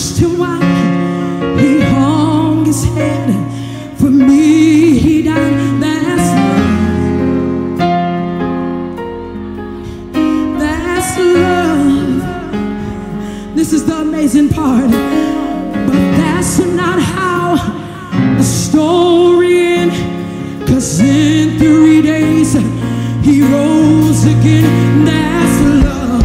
stretched him wide. He hung his head. For me, he died. That's love. That's love. This is the amazing part. But that's not how the story ends. 'Cause in 3 days, he rose again. That's love.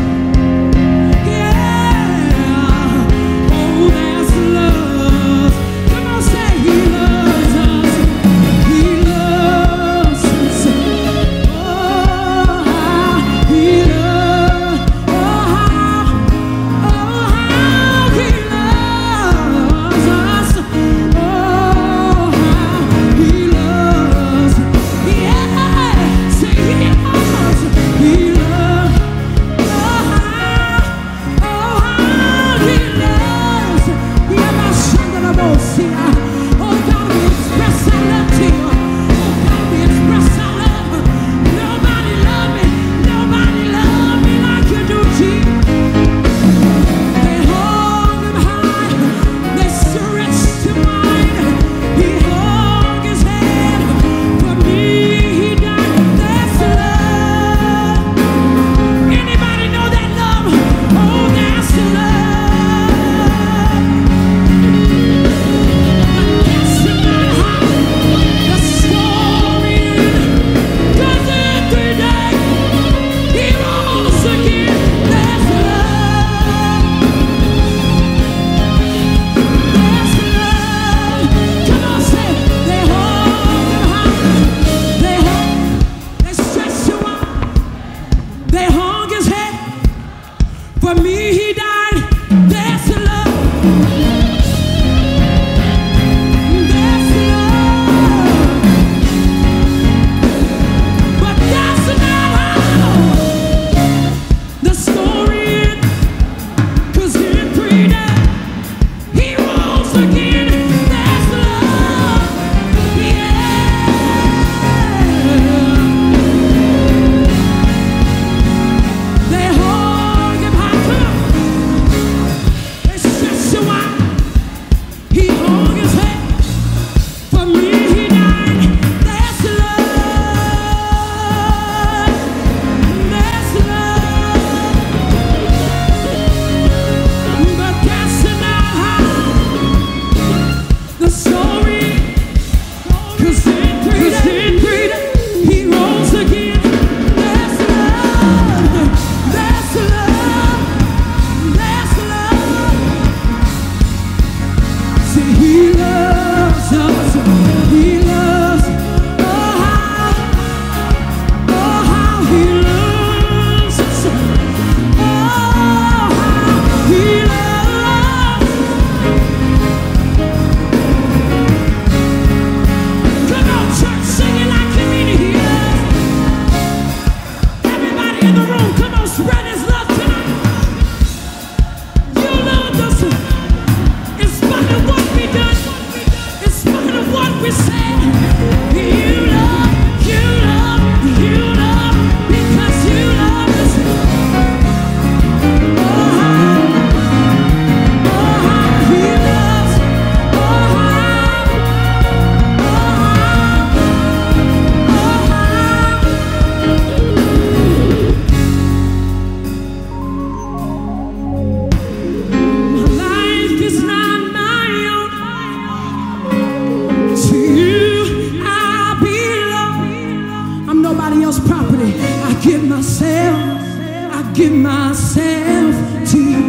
give myself to you.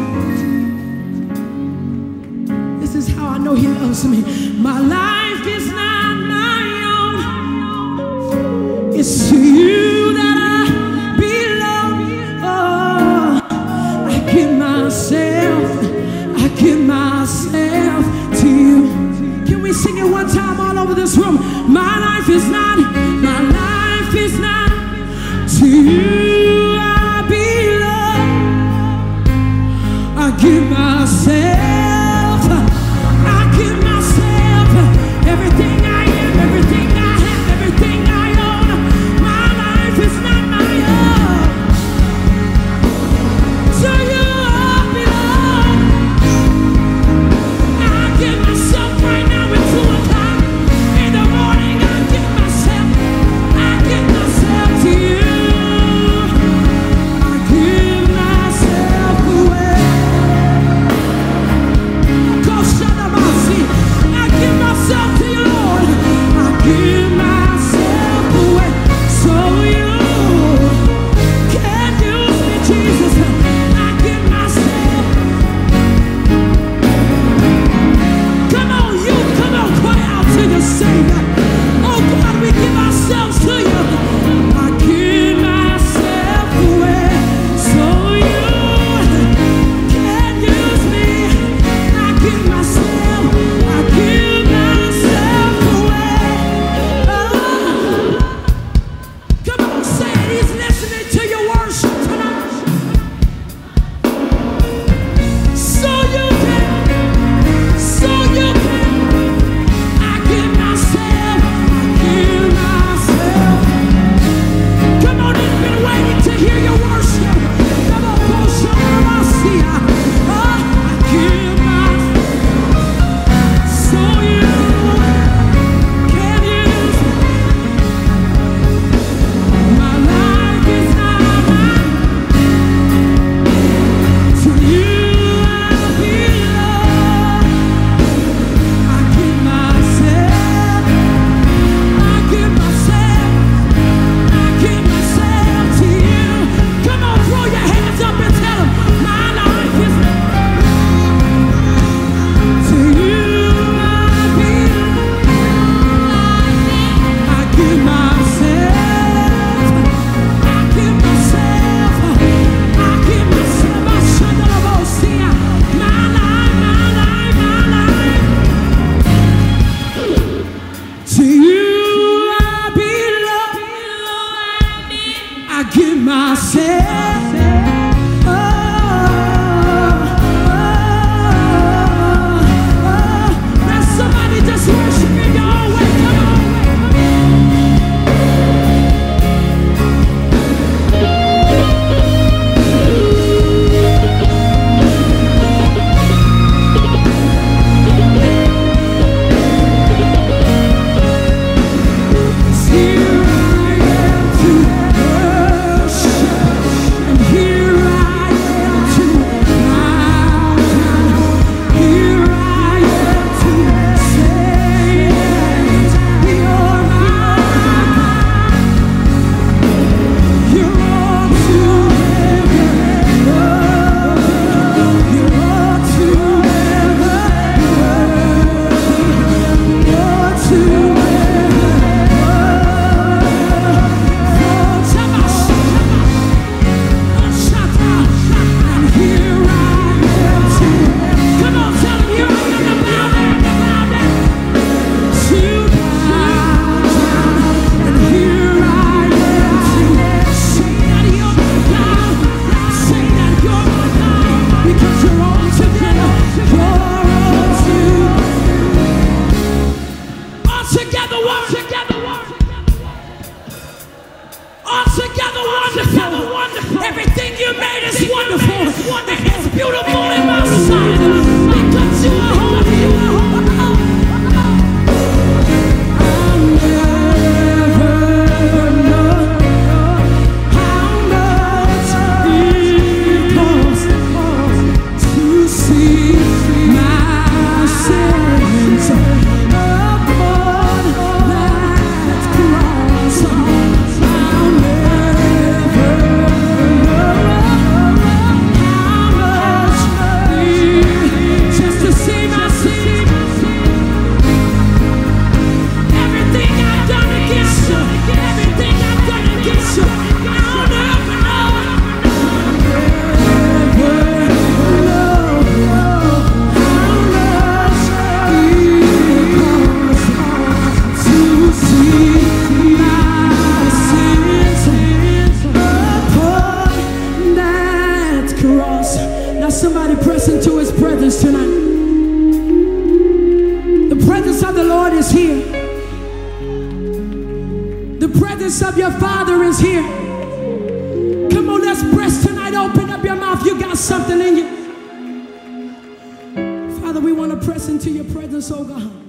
This is how I know he loves me. My life is not my own. It's to you that I belong. Oh, I give myself to you. Can we sing it one time all over this room? My life is not to you I belong. I give myself everything I am, everything I have, everything I own. My life is not my own. To you I belong. one that is beautiful in my sight, because you are holy, you are holy. I'll never know how much it costs to see my sins upon that cross. I'll never know how much just to see my sin. Everything I've done against you, everything I've done against you, I'll never know. Now somebody press into his presence tonight. The presence of the Lord is here. The presence of your Father is here. Come on, let's press tonight. Open up your mouth. You got something in you. Father, we want to press into your presence, oh God.